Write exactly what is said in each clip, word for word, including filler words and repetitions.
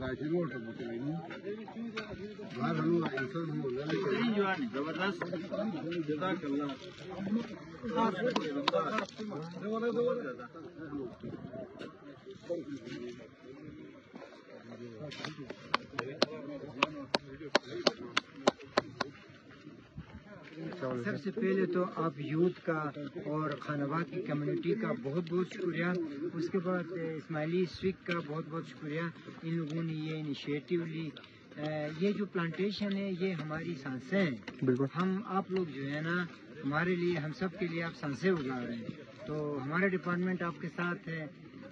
سب سے پہلے تو آپ یوتھ کا اور خانواد کی کمیونٹی کا بہت بہت شکریہ. اس کے بعد اسماعیلی سوک کا بہت بہت شکریہ. ان لوگوں نے یہ انیشیٹو لی. یہ جو پلانٹیشن ہے یہ ہماری سانسیں ہیں. ہم آپ لوگ جو ہے نا ہمارے لیے ہم سب کے لیے آپ سانسیں اگا رہے ہیں. تو ہمارا ڈپارٹمنٹ آپ کے ساتھ ہے.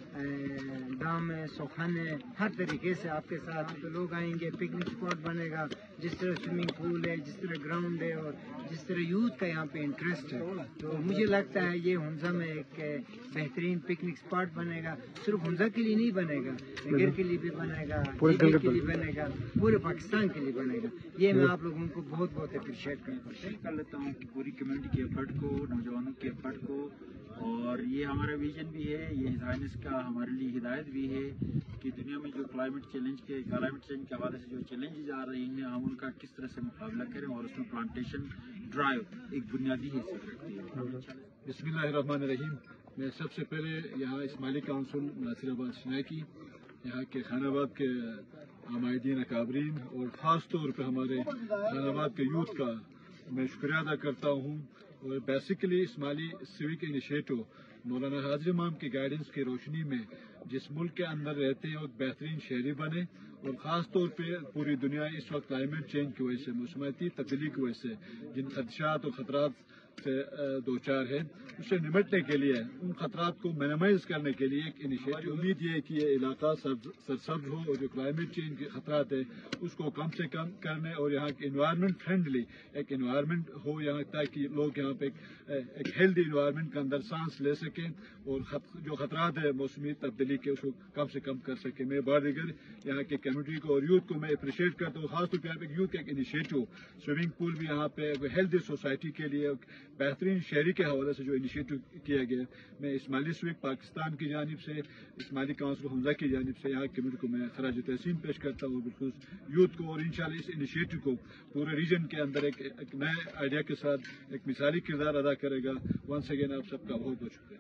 دام ہے, سوکھن ہے, ہر طریقے سے آپ کے ساتھ. تو لوگ آئیں گے, پکنک اسپاٹ بنے گا, جس طرح سوئمنگ پول ہے, جس طرح گراؤنڈ ہے, اور جس طرح یوتھ کا یہاں پہ انٹرسٹ ہے. تو مجھے لگتا ہے یہ ہنزا میں ایک بہترین پکنک اسپاٹ بنے گا. صرف ہنزا کے لیے نہیں بنے گا, نگر کے لیے بھی بنے گا, جے کے لیے بنے گا, پورے پاکستان کے لیے بنے گا. یہ میں آپ لوگوں کو بہت بہت اپریشیٹ کر لیتا ہوں کہ پوری کمیونٹی کے ایفرٹ کو, نوجوانوں کے ایفرٹ کو, اور یہ ہمارا ویژن بھی ہے, یہ سائنس کا ہمارے لیے ہدایت بھی ہے کہ دنیا میں جو کلائمیٹ چیلنج کے کلائمیٹ چینج کے حوالے سے جو چیلنجز آ رہی ہیں ہم ان کا کس طرح سے مقابلہ کریں, اور اس میں پلانٹیشن ڈرائیو ایک بنیادی حیثیت رکھتی ہے. بسم اللہ الرحمن الرحیم. میں سب سے پہلے یہاں اسماعیلی کونسل ناصر آباد شناکی, یہاں کے خان آباد کے عمائدین اکابرین اور خاص طور پہ ہمارے خان آباد کے یوتھ کا میں شکریہ ادا کرتا ہوں. اور بیسیکلی اسماعیلی سوک انیشیٹو مولانا حاضر امام کی گائیڈنس کی روشنی میں جس ملک کے اندر رہتے ہیں وہ بہترین شہری بنے, اور خاص طور پہ پوری دنیا اس وقت کلائمیٹ چینج کی وجہ سے, موسمیاتی تبدیلی کی وجہ سے جن خدشات اور خطرات سے دو چار ہے, اس سے نمٹنے کے لیے, ان خطرات کو مینیمائز کرنے کے لیے ایک انیشیٹو. امید یہ ہے کہ یہ علاقہ سرسبز ہو اور جو کلائمیٹ چینج کے خطرات ہے اس کو کم سے کم کرنے, اور یہاں کے انوائرمنٹ فرینڈلی ایک انوائرمنٹ ہو یہاں, تاکہ لوگ یہاں پہ ایک ہیلدی انوائرمنٹ کے اندر سانس لے سکیں اور جو خطرات ہے موسمی تبدیلی کے اس کو کم سے کم کر سکیں. میں بار دیگر یہاں کے کمیونٹی کو اور یوتھ کو میں اپریشیٹ کرتا ہوں, خاص طور پہ یہاں پہ یوتھ کا ایک انیشیٹو, سوئمنگ پول بھی یہاں پہ ہیلدی سوسائٹی کے لیے بہترین شہری کے حوالے سے جو انیشیٹو کیا گیا. میں اسماعیلی سوک پاکستان کی جانب سے, اسماعیلی کونسل ہنزا کی جانب سے یہاں کمیونٹی کو میں خراج تحسین پیش کرتا ہوں, بالکل یوتھ کو, اور انشاءاللہ اس انیشیٹو کو پورے ریجن کے اندر ایک ایک نئے آئیڈیا کے ساتھ ایک مثالی کردار ادا کرے گا. ونس اگین آپ سب کا بہت بہت شکریہ.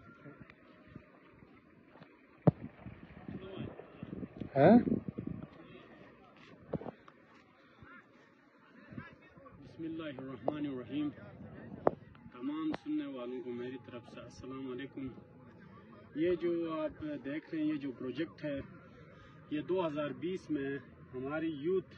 بسم اللہ الرحمن الرحیم. تمام سننے والوں کو میری طرف سے السلام علیکم. یہ جو آپ دیکھ رہے ہیں یہ جو پروجیکٹ ہے یہ دو ہزار بیس میں ہماری یوتھ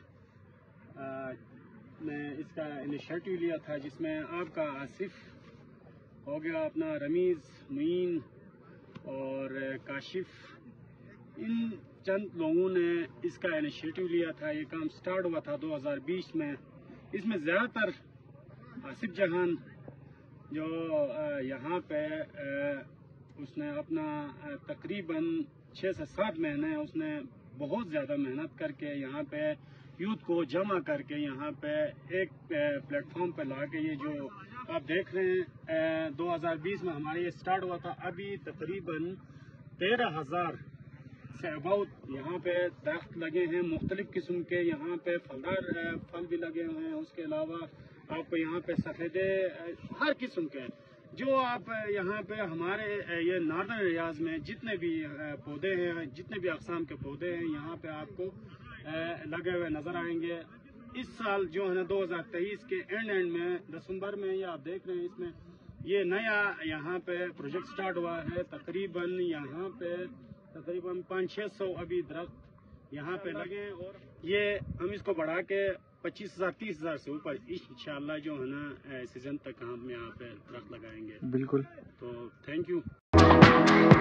نے اس کا انیشیٹو لیا تھا, جس میں آپ کا آصف ہو گیا, اپنا رمیز, معین اور کاشف, ان چند لوگوں نے اس کا انیشیٹو لیا تھا. یہ کام سٹارٹ ہوا تھا دو ہزار بیس میں. اس میں زیادہ تر آصف جہان جو یہاں پہ اس نے اپنا تقریباً چھ سے سات مہینے اس نے بہت زیادہ محنت کر کے یہاں پہ یوتھ کو جمع کر کے یہاں پہ ایک پلیٹ فارم پہ لا کے, یہ جو آپ دیکھ رہے ہیں دو ہزار بیس میں ہمارے یہ سٹارٹ ہوا تھا. ابھی تقریباً تیرہ ہزار سے اباؤٹ یہاں پہ درخت لگے ہیں مختلف قسم کے. یہاں پہ پھلدار پھل بھی لگے ہوئے ہیں. اس کے علاوہ آپ کو یہاں پہ سفیدے ہر قسم کے جو آپ یہاں پہ ہمارے یہ ناردرن ایریاز میں جتنے بھی پودے ہیں, جتنے بھی اقسام کے پودے ہیں یہاں پہ آپ کو لگے ہوئے نظر آئیں گے. اس سال جو ہے نا دو ہزار تیئیس کے اینڈ اینڈ میں دسمبر میں یہ آپ دیکھ رہے ہیں اس میں یہ نیا یہاں پہ پروجیکٹ سٹارٹ ہوا ہے. تقریباً یہاں پہ تقریباً پانچ چھ سو ابھی درخت یہاں پہ لگے ہیں, اور یہ ہم اس کو بڑھا کے پچیس ہزار تیس ہزار سے اوپر انشاءاللہ جو ہے نا سیزن تک ہم یہاں پہ درخت لگائیں گے. بالکل. تو تھینک یو.